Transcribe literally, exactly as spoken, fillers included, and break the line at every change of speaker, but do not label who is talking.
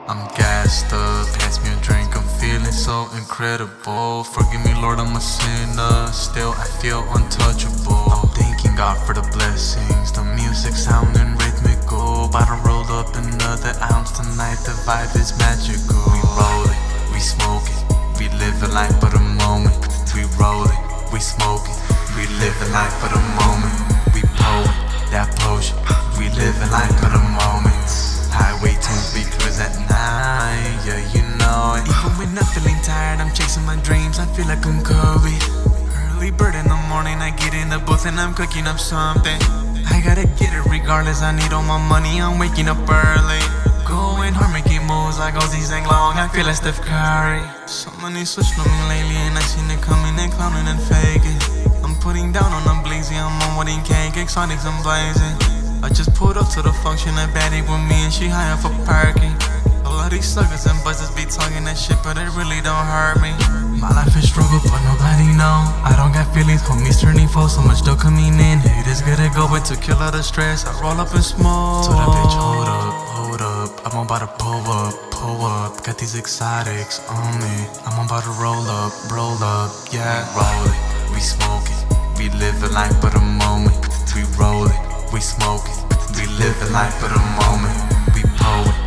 I'm gassed up, pass me a drink, I'm feeling so incredible. Forgive me, Lord, I'm a sinner, still I feel untouchable. I'm thanking God for the blessings, the music sounding rhythmical. About to roll up another ounce tonight, the vibe is magical. We roll it, we smoke it, we live a life but a moment. We roll it, we smoke it, we live a life but a moment. We pour it, that potion, we live a life but a moment. Highway tunes, we cruise at night, yeah, you know it. Even when I'm feeling tired, I'm chasing my dreams, I feel like I'm Kobe. Early bird in the morning, I get in the booth and I'm cooking up something. I gotta get it regardless, I need all my money, I'm waking up early. Going hard, making moves like zigzag long, I feel like Steph Curry. So many switched on me lately and I seen it coming and clowning and faking. I'm putting down on them blazing, I'm on wedding cake, exotics I'm blazing. I just pulled up to the function, a baddie with me and she high up for parking. A lot of these suckers and buzzers be talking that shit, but it really don't hurt me. My life is struggle, but nobody know. I don't got feelings, homies turning foes, so much dough coming in. Haters gotta go, but to kill all the stress, I roll up and smoke. So that bitch, hold up, hold up, I'm about to pull up, pull up. Got these exotics on me, I'm about to roll up, roll up, yeah. We roll it, we smoke it, we live a life but a moment. We roll it, we smoke it, we live a life but a moment. We pour it,